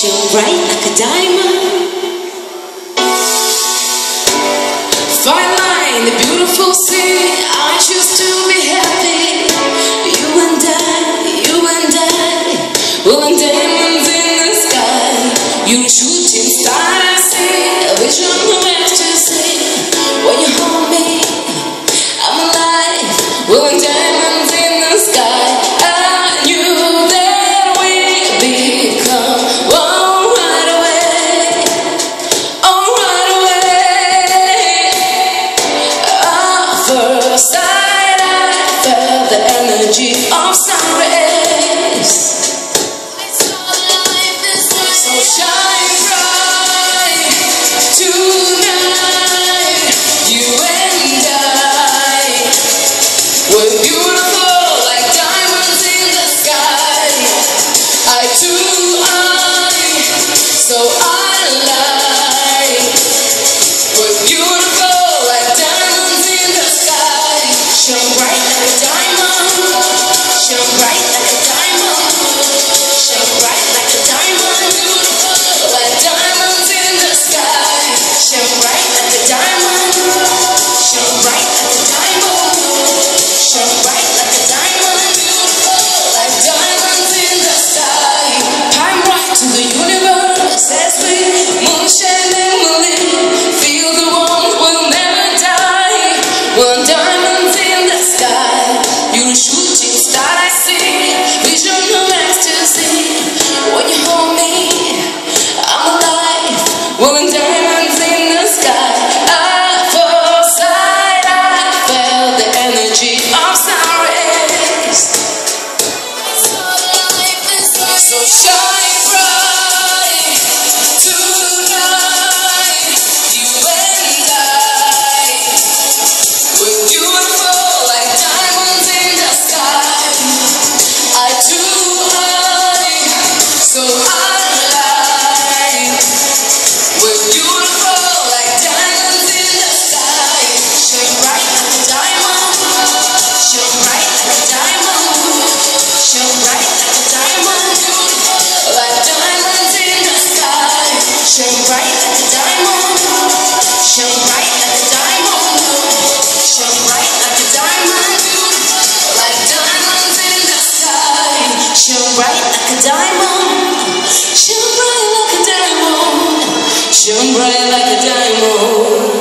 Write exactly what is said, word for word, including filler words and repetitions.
shine bright like a diamond. Fine line, the beautiful sea. I choose to be happy. You and I, you and I, we're like diamonds in the sky. You're a shooting star, I see a vision of ecstasy. When you hold me, I'm alive. We're like diamonds in the sky. I knew that we'd become one right away. Oh, right away. At first sight, I felt the energy of sun rays. So shine bright tonight. You and I, we're beautiful like diamonds in the sky. I too, I, so I like. We're beautiful like diamonds in the sky. Shine bright like a diamond. Shine bright like a diamond. Shine bright like a diamond. Beautiful like diamonds in the sky. Shine bright like a diamond. Shine bright like a diamond. Shine bright like a diamond. Beautiful like diamonds in the sky. Climb right to the universe as we moonshine and we live. Feel the warmth, we'll never die. We're diamonds in the sky. You're a shooting star, I see. Vision of ecstasy. When you hold me, I'm alive. We're diamonds in the sky. At first sight, I felt the energy of sun rays. So shine bright tonight. You and I, we're beautiful like diamonds in the sky. I too high, so I like. We're beautiful like diamonds in the sky. Shine bright like a diamond. Shine bright like a diamond. Shine bright like a diamond. Beautiful like diamonds in the sky. Shine bright like a diamond. Shine bright like a diamond. Shine bright like a diamond. Beautiful like diamonds in the sky. Shine bright like a diamond. Shine bright like a diamond. Shine bright like a diamond.